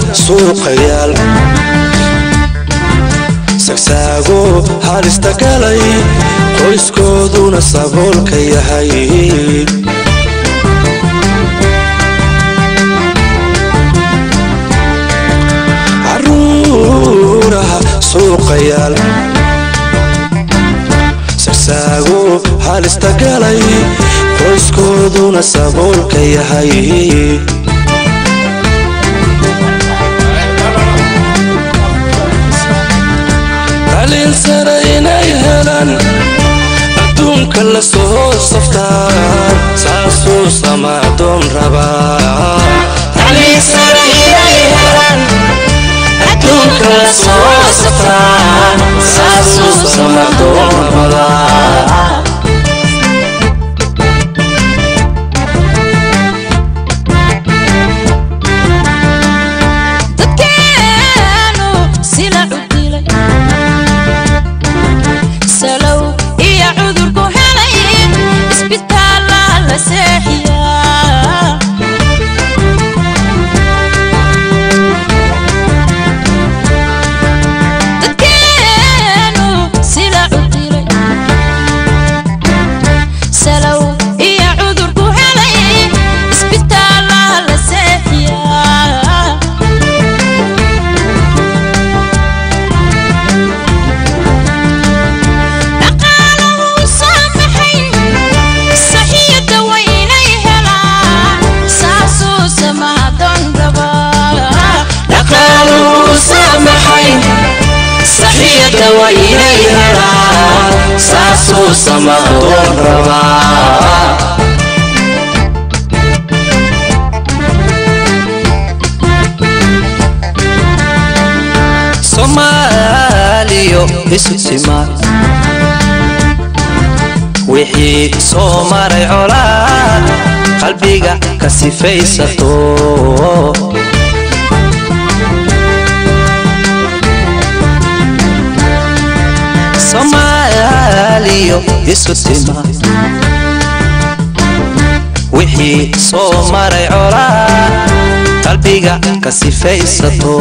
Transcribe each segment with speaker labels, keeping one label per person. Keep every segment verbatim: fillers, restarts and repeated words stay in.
Speaker 1: suuqayaal sagsaago halista galay qoyskooduna saboolka yahay caruuraha suuqayaal sagsaago halista galay qoyskooduna saboolka yahay سريني هلان أدونك لسوه صفتان ساسو سمادون ربا علي سريني هلان أدونك لسوه صفتان ساسو سمادون ربا وإليها ساسو سمادون ربا سوماليو اسمع وحي سوماري علا قلبيغا كسيفيساتو Somalio isutima wixii soo maray cora qalbiga ka sifaysato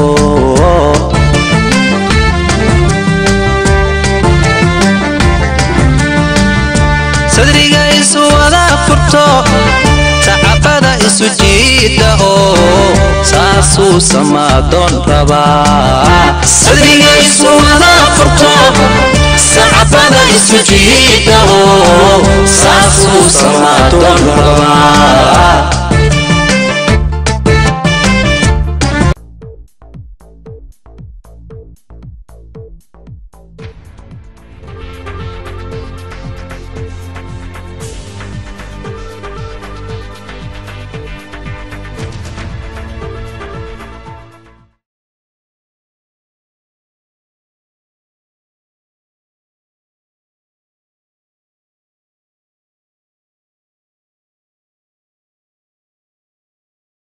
Speaker 1: sadriga isu wada furto tacabada isu jiida oo saasu samaadon raba sadriga isu wada furto سعبنا السجيده ساسو سمادون